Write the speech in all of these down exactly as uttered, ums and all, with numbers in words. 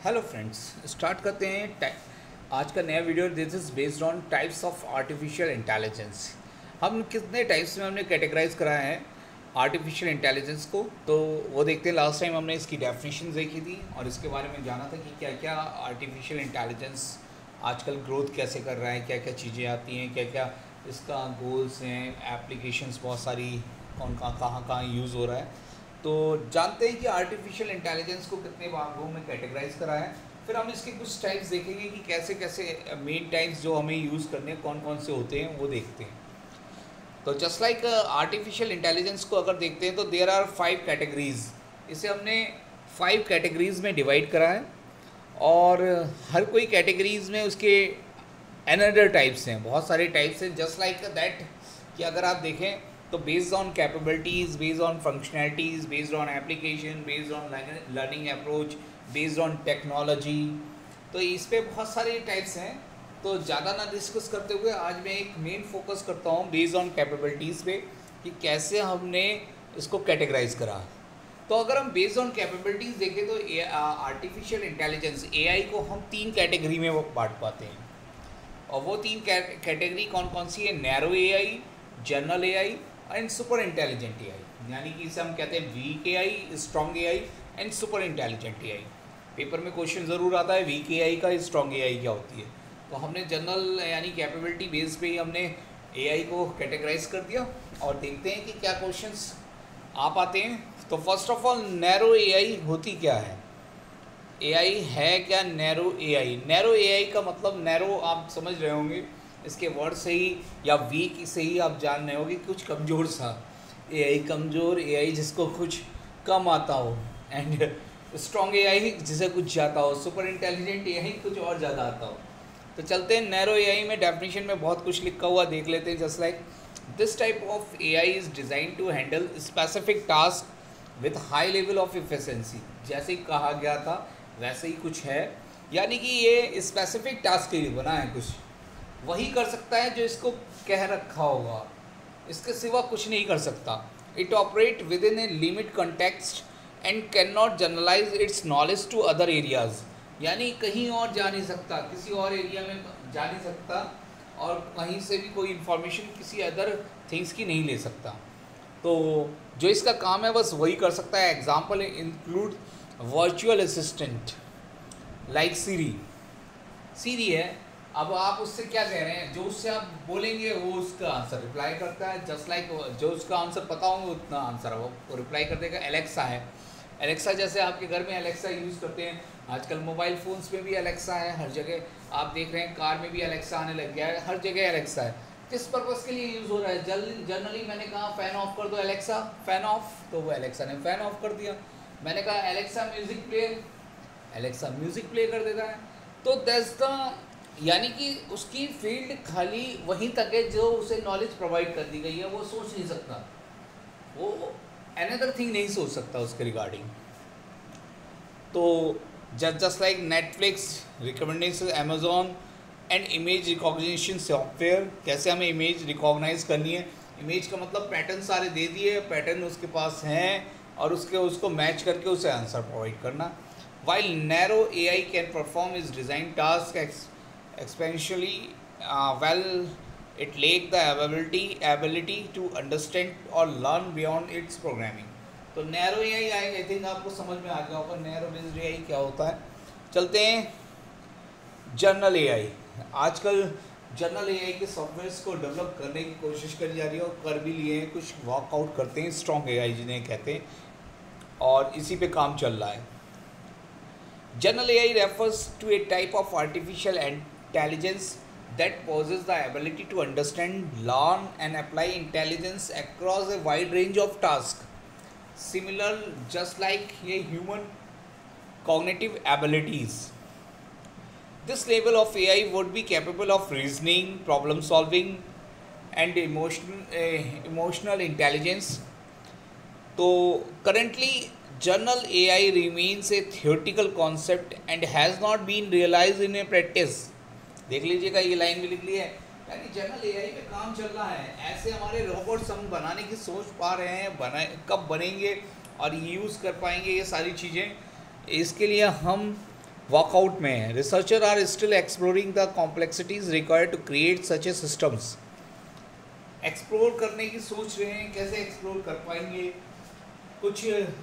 Hello friends, start करते हैं tie- आज का नया video. This is based on types of artificial intelligence. हम कितने टाइप्स में हमने कैटेगराइज कराया है आर्टिफिशियल इंटेलिजेंस को, तो वो देखते हैं। लास्ट टाइम हमने इसकी डेफिनेशन देखी थी और इसके बारे में जाना था कि क्या क्या आर्टिफिशियल इंटेलिजेंस आजकल ग्रोथ कैसे कर रहा है, क्या क्या चीज़ें आती हैं, क्या क्या इसका गोल्स हैं, एप्लीकेशंस बहुत सारी कौन कहाँ कहाँ कहाँ यूज़ हो रहा है। तो जानते हैं कि आर्टिफिशियल इंटेलिजेंस को कितने भागों में कैटेगराइज करा है। फिर हम इसके कुछ टाइप्स देखेंगे कि कैसे कैसे मेन टाइप्स जो हमें यूज़ करने कौन कौन से होते हैं वो देखते हैं। तो जस्ट लाइक आर्टिफिशियल इंटेलिजेंस को अगर देखते हैं तो देयर आर फाइव कैटेगरीज। इसे हमने फाइव कैटेगरीज में डिवाइड करा है और हर कोई कैटेगरीज में उसके अनदर टाइप्स हैं, बहुत सारे टाइप्स हैं। जस्ट लाइक दैट कि अगर आप देखें तो based on capabilities, based on functionalities, based on application, based on learning approach, based on technology, तो इस पे बहुत सारे टाइप्स हैं। तो ज़्यादा ना डिस्कस करते हुए आज मैं एक मेन फोकस करता हूँ बेस्ड ऑन कैपेबिलिटीज़ पे कि कैसे हमने इसको कैटेगराइज करा। तो अगर हम बेस्ड ऑन कैपेबिलिटीज़ देखें तो आर्टिफिशियल इंटेलिजेंस एआई को हम तीन कैटेगरी में बांट पाते हैं। और वो तीन कैटेगरी कौन कौन सी है? Narrow AI, general AI and super intelligent AI. यानी कि इसे हम कहते हैं weak AI, strong AI and super intelligent AI. Paper में क्वेश्चन ज़रूर आता है वीक एआई का, स्ट्रॉन्ग एआई क्या होती है। तो हमने जनरल यानी कैपेबिलिटी बेस पे ही हमने एआई को कैटेगराइज कर दिया और देखते हैं कि क्या क्वेश्चंस आ पाते हैं। तो first of all narrow AI होती क्या है? एआई है क्या नैरो एआई? नैरो एआई का मतलब नैरो आप समझ रहे होंगे इसके वर्ड से ही, या वीक से ही आप जान रहे होंगे कुछ कमज़ोर सा। एआई कमज़ोर एआई जिसको कुछ कम आता हो, एंड स्ट्रॉन्ग एआई जिसे कुछ ज़्यादा हो, सुपर इंटेलिजेंट एआई कुछ और ज़्यादा आता हो। तो चलते हैं नैरो एआई में। डेफिनेशन में बहुत कुछ लिखा हुआ देख लेते हैं। Just like this type of AI is design to handle specific task with high level of efficiency. जैसे ही कहा गया था वैसे ही कुछ है, यानी कि ये स्पेसिफिक टास्क के लिए बना है, कुछ वही कर सकता है जो इसको कह रखा होगा, इसके सिवा कुछ नहीं कर सकता। It operate with in a limit context and can not generalize its knowledge to other areas. यानी कहीं और जा नहीं सकता, किसी और एरिया में जा नहीं सकता और कहीं से भी कोई इन्फॉर्मेशन किसी अदर थिंग्स की नहीं ले सकता। तो जो इसका काम है बस वही कर सकता है। Example include virtual assistant like Siri. Siri है, अब आप उससे क्या कह रहे हैं, जो उससे आप बोलेंगे वो उसका आंसर रिप्लाई करता है। जस्ट लाइक जो उसका आंसर पता होंगे उतना आंसर वो रिप्लाई कर देगा। एलेक्सा है, एलेक्सा जैसे आपके घर में एलेक्सा यूज़ करते हैं, आजकल मोबाइल फ़ोन्स में भी एलेक्सा है, हर जगह आप देख रहे हैं, कार में भी एलेक्सा आने लग गया है, हर जगह एलेक्सा है। किस पर्पज़ के लिए यूज़ हो रहा है? जल जनरली मैंने कहा फ़ैन ऑफ कर दो एलेक्सा, फ़ैन ऑफ, तो वो एलेक्सा ने फ़ैन ऑफ कर दिया। मैंने कहा Alexa music play, Alexa music play कर देता है। तो दैट्स द, यानी कि उसकी फील्ड खाली वहीं तक है जो उसे नॉलेज प्रोवाइड कर दी गई है। वो सोच नहीं सकता, वो अनदर थिंग नहीं सोच सकता उसके रिगार्डिंग। तो just just like Netflix, recommendation, Amazon and image recognition software. कैसे हमें इमेज रिकॉग्नाइज करनी है, इमेज का मतलब पैटर्न सारे दे दिए, पैटर्न उसके पास हैं और उसके उसको मैच करके उसे आंसर प्रोवाइड करना। While narrow AI can perform is design task exponentially uh, well, it lack the ability ability to understand or learn beyond its programming। तो नैरो एआई आई थिंक आपको समझ में आ गया होगा नैरो बेस्ड एआई क्या होता है। चलते हैं जनरल एआई। आजकल जनरल एआई के सॉफ्टवेयर्स को डेवलप करने की कोशिश करी जा रही है और कर भी लिए हैं, कुछ वर्कआउट करते हैं, स्ट्रॉन्ग एआई जिन्हें कहते हैं, और इसी पे काम चल रहा है। General AI refers to a type of artificial intelligence that possesses the ability to understand, learn and apply intelligence across a wide range of tasks, similar just like a human cognitive abilities. This level of A I would be capable of reasoning, problem solving and emotional uh, emotional intelligence. तो currently General A I remains a theoretical concept and has not been realized in a practice। देख लीजिएगा, ये line भी लिख ली है, यानी general AI पे काम चल रहा है। ऐसे हमारे रोबोट्स हम बनाने की सोच पा रहे हैं, बनाए कब बनेंगे और यूज़ कर पाएंगे ये सारी चीज़ें। इसके लिए हम वर्कआउट में है। Researcher are still exploring the complexities required to create such a systems. Explore करने की सोच रहे हैं, कैसे एक्सप्लोर कर पाएंगे। कुछ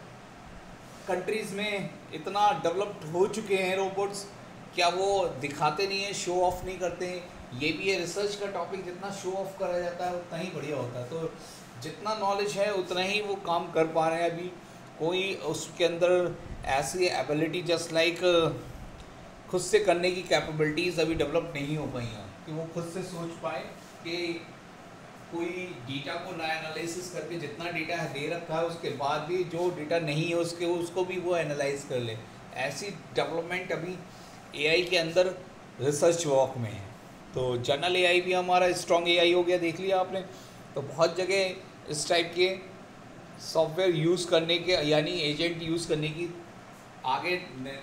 कंट्रीज़ में इतना डेवलप्ड हो चुके हैं रोबोट्स, क्या वो दिखाते नहीं हैं, शो ऑफ नहीं करते हैं। ये भी है रिसर्च का टॉपिक, जितना शो ऑफ करा जाता है उतना ही बढ़िया होता है। तो जितना नॉलेज है उतना ही वो काम कर पा रहे हैं। अभी कोई उसके अंदर ऐसी एबिलिटी जस्ट लाइक खुद से करने की कैपेबिलिटीज़ अभी डेवलप नहीं हो पाई हैं कि वो खुद से सोच पाए कि कोई डेटा को ना एनालिसिस करके जितना डेटा दे रखा है उसके बाद भी जो डेटा नहीं है उसके उसको भी वो एनालाइज कर ले। ऐसी डेवलपमेंट अभी एआई के अंदर रिसर्च वर्क में है। तो जनरल एआई भी हमारा स्ट्रॉन्ग एआई हो गया, देख लिया आपने। तो बहुत जगह इस टाइप के सॉफ्टवेयर यूज़ करने के यानी एजेंट यूज़ करने की आगे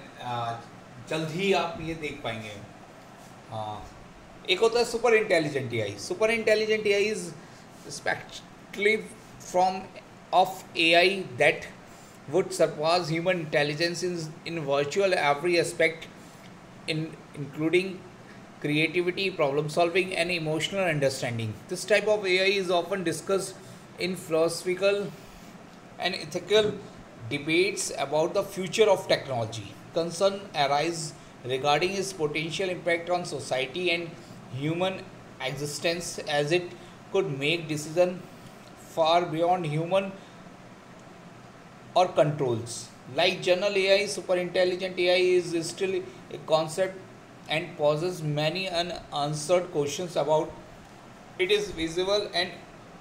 जल्द ही आप ये देख पाएंगे। हाँ, एक होता है super intelligent AI. Super intelligent AI is spectrally from of AI that would surpass human intelligence in in virtual every aspect in including creativity, problem solving and emotional understanding. This type of A I is often discussed in philosophical and ethical debates about the future of technology. Concern arise regarding its potential impact on society and human existence, as it could make decisions far beyond human or controls. Like general A I, super intelligent A I is still a concept and poses many unanswered questions about it is feasible and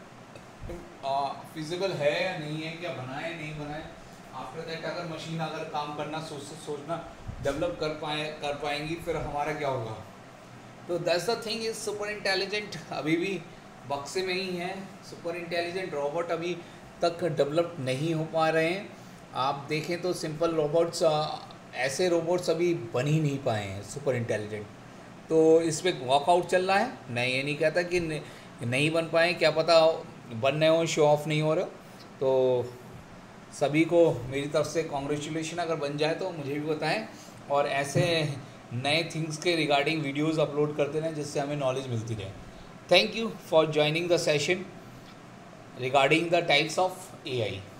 uh, feasible है या नहीं है, क्या बनाए नहीं बनाए। After that अगर machine अगर काम करना सोच सोचना डेवलप कर पाए कर पाएंगी फिर हमारा क्या होगा। तो that's the thing is super intelligent अभी भी बक्से में ही है। सुपर इंटेलिजेंट रोबोट अभी तक डेवलप नहीं हो पा रहे हैं। आप देखें तो सिंपल रोबोट्स, ऐसे रोबोट्स अभी बन ही नहीं पाए हैं सुपर इंटेलिजेंट। तो इस पर वर्कआउट चल रहा है। मैं ये नहीं कहता कि नहीं बन पाए, क्या पता बन रहे हो, शो ऑफ नहीं हो रहे। तो सभी को मेरी तरफ से कॉन्ग्रेचुलेशन, अगर बन जाए तो मुझे भी बताएं और ऐसे नए थिंग्स के रिगार्डिंग वीडियोस अपलोड करते रहें जिससे हमें नॉलेज मिलती रहे। Thank you for joining the session regarding the types of AI.